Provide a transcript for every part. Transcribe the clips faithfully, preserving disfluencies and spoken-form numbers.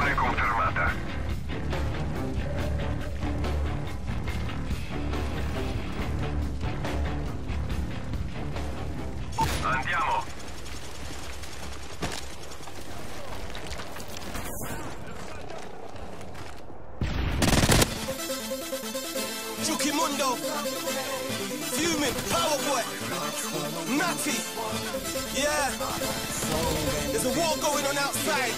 Precisione confermata. Andiamo. Jookie, Mundo, Fumin, Powerboy, Natty, yeah, there's a war going on outside.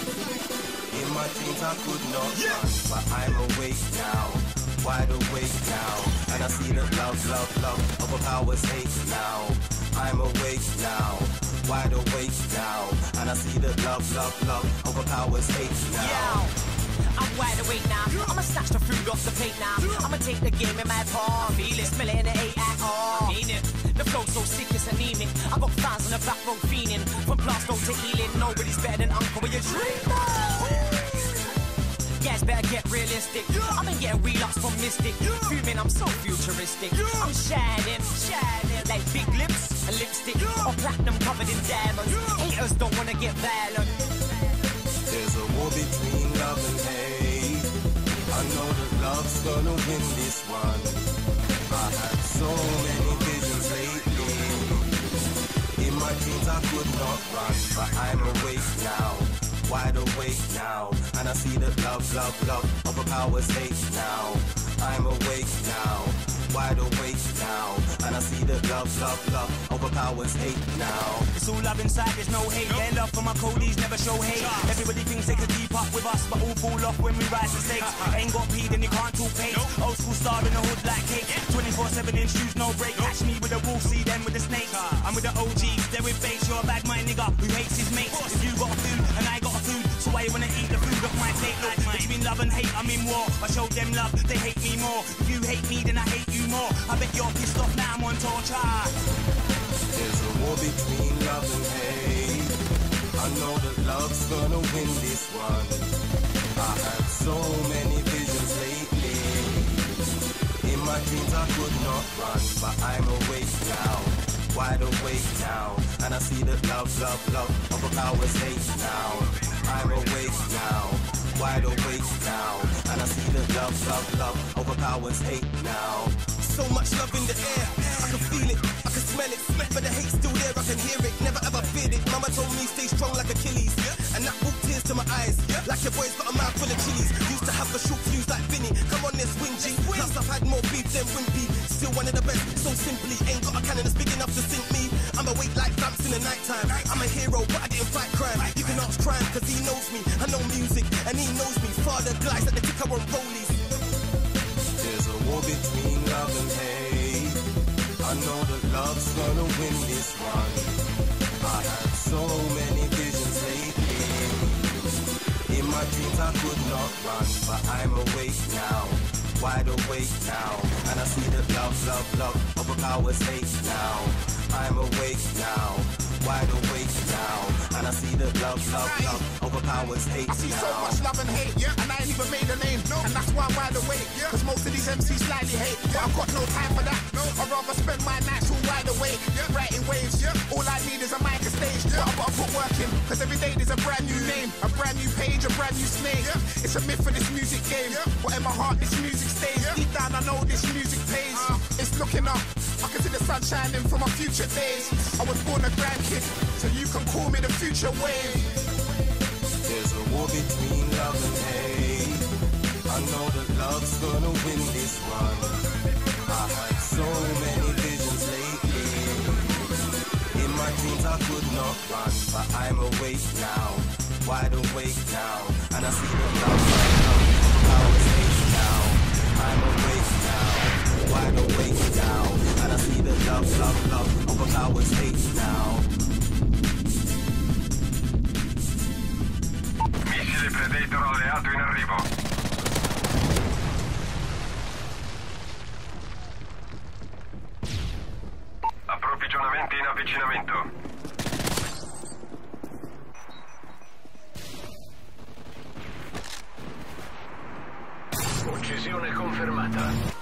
In my dreams I could not yeah. run, but I'm awake now, wide awake now, and I see that love, love, love overpowers hate now. I'm awake now, wide awake now, and I see that love, love, love overpowers hate now. Yo, I'm wide awake now, I'ma snatch the food off the plate now, I'ma take the game in my palm, feel it, smell it in the eight at all. Mean it, the flow's so sick it's anemic, I got fans on the back row fiending, from Glasgow to Ealing, nobody's better than Uncle with your dreamer. Guys better get realistic, I've been getting relapse from Mystic, Fumin, I'm so futuristic, I'm shining, shining, like big lips and lipstick, or platinum covered in diamonds, haters don't wanna get violent. There's a war between love and hate, I know that love's gonna win this one, I had so many visions lately, in my dreams I could not run, but I'm awake now, wide awake now, and I see that love, love, love overpowers hate now. I'm awake now, wide awake now, and I see that love, love, love overpowers hate now. It's all love inside, there's no hate. Their love for my codies never show hate. Everybody thinks they could keep up with us, but all fall off when we rise to stakes. Ain't got P, then you can't talk pace. Old school star in the hood like cake. twenty-four seven inch shoes, no break. Catch me with a wolf, see them with the snakes. I'm with the O Gs, they're with base. You're a bad mind nigga who hates his mates. If you got a food and I got a food, so why you wanna eat the food off my plate? Look, between love and hate, I'm in war. I show them love, they hate me more. If you hate me, then I hate you more. I bet you're pissed off now, I'm on torture. There's a war between love and hate, I know that love's gonna win this one. I had so many visions lately, in my dreams I could not run, but I'm awake now, wide awake now, and I see that love, love, love overpowers hate now. I'm awake now, wide awake now, and I see that love, love, love overpowers hate now. So much love in the air, I can feel it, I can smell it, but the hate's still there, I can hear it, never ever feared it. Mama told me stay strong like Achilles, and that brought tears to my eyes, like your boy's got a mouth full of chilies. Used to have a short fuse like Vinny, come on this whingy, plus I've had more beef than Wimpy, still one of the best, so simply, ain't got a cannon that's big enough to sink me. I'm awake like vamps in the night time, I'm a hero but I didn't fight crime. You can ask crime cause he knows me, I know music and he knows me. Father glides at the kicker on rollies. There's a war between love and hate, I know that love's gonna win this one. I had so many visions lately, in my dreams I could not run, but I'm awake now, wide awake now, and I see that love, love, love overpowers hate now. I'm awake now, wide awake now, and I see that love, love, love overpowers hate now. I see so much love and hate, yeah, and I ain't even made a name, no. And that's why I'm wide awake, yeah. Cause most of these M Cs slightly hate, yeah. But I've got no time for that, no. I'd rather spend my nights all wide awake, yeah. Writing waves, yeah. All I need is a mic and stage, yeah. But I've got to put work in, cause every day there's a brand new name, a brand new page, a brand new snake, yeah. It's a myth for this music game, yeah. But in my heart this music stays, yeah. Deep down I know this music pays, uh. It's looking up, I can see the sun shining from my future days. I was born a grandkid, so you can call me the future wave. There's a war between love and hate, I know that love's gonna win this one. I had so many visions lately, in my dreams I could not run, but I'm awake now, wide awake now, and I see that love, love, powers hate now. I'm awake now, wide awake now, and I see that love, love, love overpowers hate now. Missile Predator alleato in arrivo. Approvvigionamenti in avvicinamento. Uccisione confermata.